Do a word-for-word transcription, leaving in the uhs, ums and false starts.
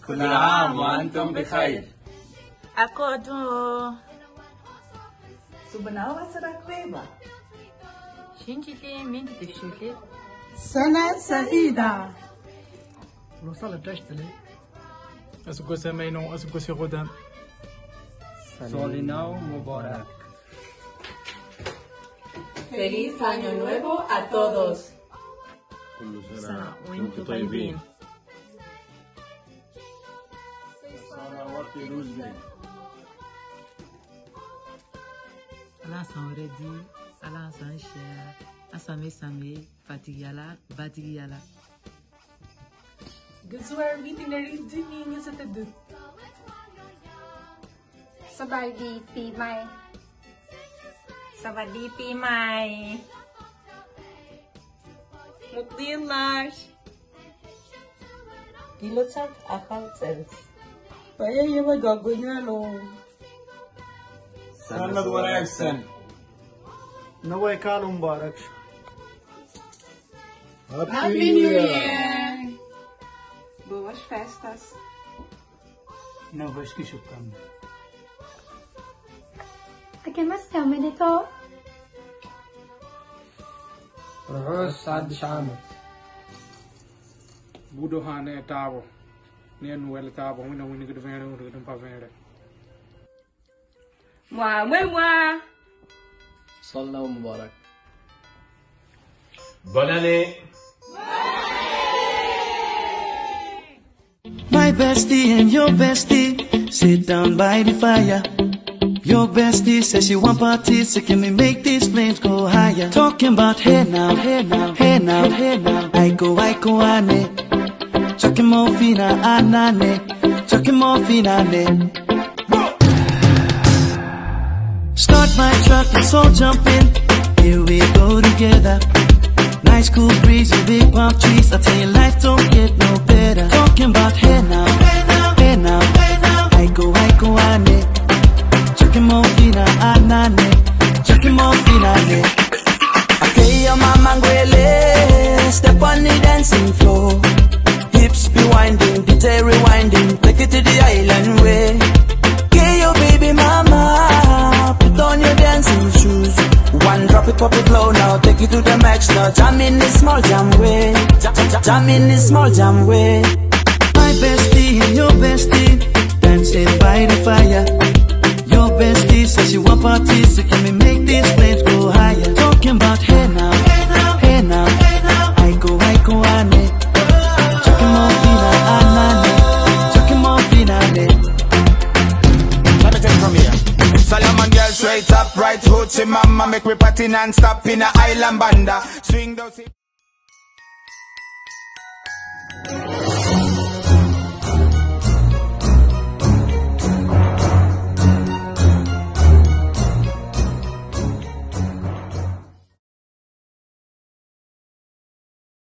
كل عام وأنتم بخير. أكودو Subanawa Sarakweba. شنجلي من تشولي سنة سعيدة. وصل تشتلي أسكو سمينو أسكو سيغودان Solinao Mubarak. Feliz Año Nuevo a todos. كل سنة سنة وانتم طيبين. صلوات روزبي. Ala san redi, ala san cher, asame same, fatigala, batigala. Gazwar meeting na rin din niya sa tadut. Sabadiปีใหม่สวัสดีปีใหม่ Mutlu yıllar. Gilotak akal tsels. Paya yawa gagonya lo. سند ورأكسن. نوي كالو مبارك Happy New Year. Boas festas. نوش كي شكرا أكملت عملته Rose Sad Shamet. بودو هاني تابو نين ويل تابو وين وين قد فين وين قد فين Moi, moi, moi. صلوا مبارك. Bonne année. My bestie and your bestie sit down by the fire. Your bestie says she want parties, so can we make these flames go higher? Talking about hey now, hey now, hey now, hey now. I go, I go, ane. Chucking more fina, anane. Chucking more fina, ane. Start my truck, let's all jump in. Here we go together. Nice cool breeze and big palm trees. I tell you, life don't get no better. Talking about hey now, hey now, hey now, hey now. I go, I go, ane. Chucking more fina, anane. Chucking more fina, ane. Okay, your mama ngwele. Step on the dancing floor. Hips be winding, detail rewinding. Take it to the island way. Okay, your baby mama. Put on your dancing shoes. One drop it, pop it low now. Take it to the max now. Jam in this small jam way. Jam, jam, jam in this small jam way. My bestie and your bestie dancing by the fire. Your bestie says she want parties, so can we make these flames go higher? Talking about hey now, hey now, hey now, hey now. I go, I go, ane. Chucking more fina, anane. Chucking more fina, ane. Let me take it from here. Solomon girl straight up, right hoochie mama. Make me party non-stop in a island banda. Swing those hips.